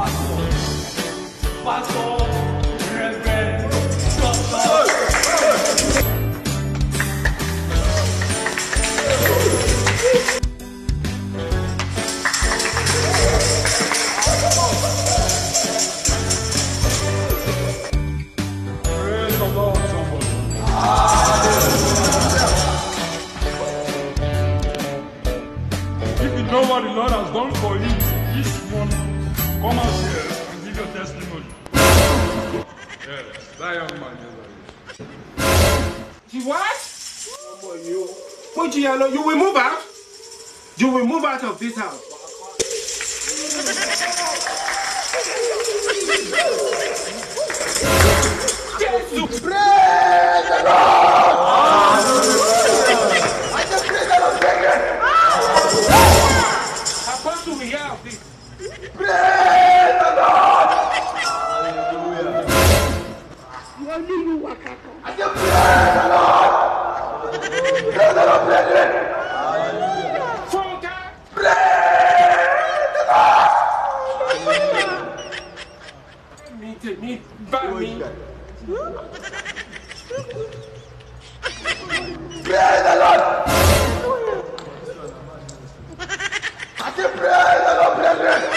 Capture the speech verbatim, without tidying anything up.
Know what the Lord has done for you this morning. Come out here and give your testimony. Yes, that young man is You what? You, you will move out? You will move out of this house. Jesus, praise the Lord! I just praise the Lord again. Apostle, we hear of this. Praise the Lord! Hallelujah. You only you work out. I just praise the Lord! Praise the Lord, brethren! Hallelujah. Praise the Lord! Me, take me, back me. Praise the Lord! I say praise the Lord, brethren!